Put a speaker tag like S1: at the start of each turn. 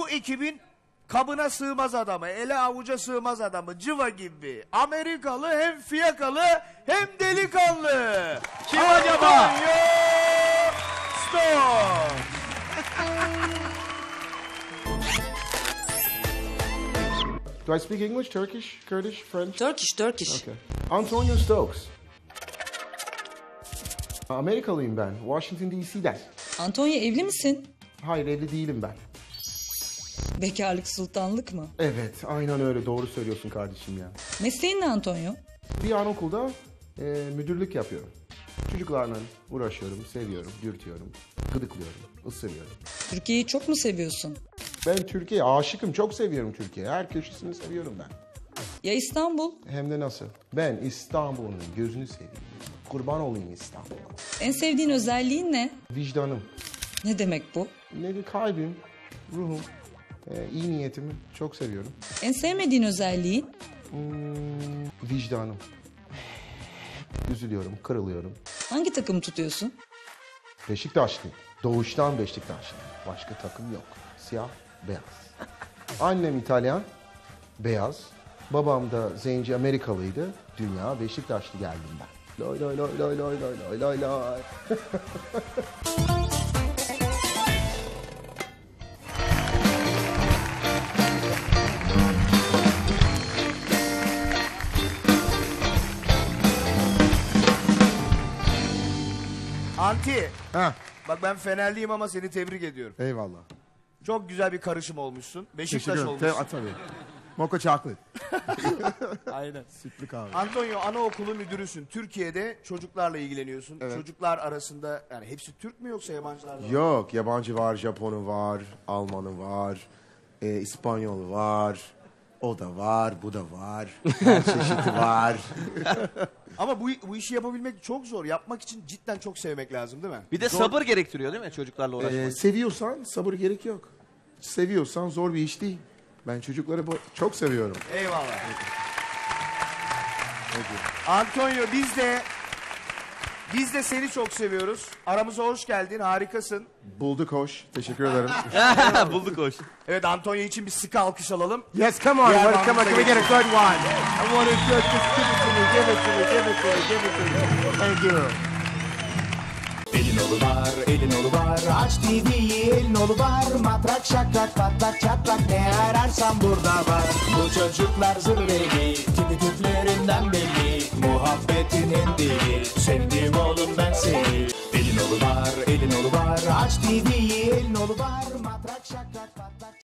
S1: Bu ekibin kabına sığmaz adamı, ele avuca sığmaz adamı, cıva gibi. Amerikalı, hem fiyakalı, hem delikanlı.
S2: Kim acaba?
S1: Stone.
S3: Do I speak English, Turkish, Kurdish, French?
S4: Turkish.
S3: Okay. Antonio Stokes. Amerikalıyım ben. Washington DC'den.
S4: Antonio, evli misin?
S3: Hayır, evli değilim ben.
S4: Bekarlık sultanlık mı?
S3: Evet, aynen öyle. Doğru söylüyorsun kardeşim ya.
S4: Mesleğin ne Antonio?
S3: Bir anaokulda müdürlük yapıyorum. Çocuklarla uğraşıyorum, seviyorum, dürtüyorum, gıdıklıyorum, ısırıyorum.
S4: Türkiye'yi çok mu seviyorsun?
S3: Ben Türkiye'ye aşıkım. Çok seviyorum Türkiye'yi. Her köşesini seviyorum ben.
S4: Ya İstanbul?
S3: Hem de nasıl? Ben İstanbul'un gözünü seveyim. Kurban olayım İstanbul'a.
S4: En sevdiğin özelliğin ne?
S3: Vicdanım.
S4: Ne demek bu?
S3: Ne bir kalbim, ruhum, iyi niyetimi çok seviyorum.
S4: En sevmediğin özelliğin?
S3: Vicdanım. Üzülüyorum, kırılıyorum.
S4: Hangi takımı tutuyorsun?
S3: Beşiktaşlıyım. Doğuştan Beşiktaşlıyım. Başka takım yok. Siyah, beyaz. Annem İtalyan, beyaz. Babam da zenci Amerikalıydı. Dünya Beşiktaşlı geldim ben. Loy loy loy loy loy loy loy loy loy.
S1: Anti,
S3: Ha,
S1: bak ben Fenerliyim ama seni tebrik ediyorum.
S3: eyvallah.
S1: Çok güzel bir karışım olmuşsun. Beşiktaş
S3: Teşekkür ederim.
S1: olmuşsun.
S3: Tabii. Mocha chocolate.
S1: Aynen.
S3: Sütlü kahve.
S1: Antonio, anaokulu müdürüsün. Türkiye'de çocuklarla ilgileniyorsun.
S3: Evet.
S1: Çocuklar arasında yani hepsi Türk mü yoksa yabancılar mı?
S3: Yok, yabancı var, Japonu var, Almanı var, İspanyol var, o da var, bu da var, her çeşidi var.
S1: Ama bu işi yapabilmek çok zor. Yapmak için cidden çok sevmek lazım değil mi?
S2: Bir de sabır gerektiriyor değil mi çocuklarla uğraşmak?
S3: Seviyorsan sabır gerek yok. Seviyorsan zor bir iş değil. Ben çocukları çok seviyorum.
S1: Eyvallah. Antonio, biz de seni çok seviyoruz. Aramıza hoş geldin. Harikasın.
S3: Bulduk hoş. Teşekkür ederim.
S2: Bulduk hoş.
S1: Evet, Antonio için bir sıkı alkış alalım.
S3: Yes, come on.
S1: Yeah,
S3: Come on. Can we get a good one? I want it good. Just give it to me. Give it to me. Give it to me. Give it to me. Thank you.
S5: Elin olu var, elin olu var. Aç TV'yi, elin olu var. Matrak şakrak patlak çatlak, ne ararsan burada var. Bu çocuklar zırveli, tipi tüplerinden belli. Muhabbetinin dili, sevdim oğlum ben seni. Elin olu var, elin olu var. Aç TV'yi, elin olu var. Matrak şakrak patlak.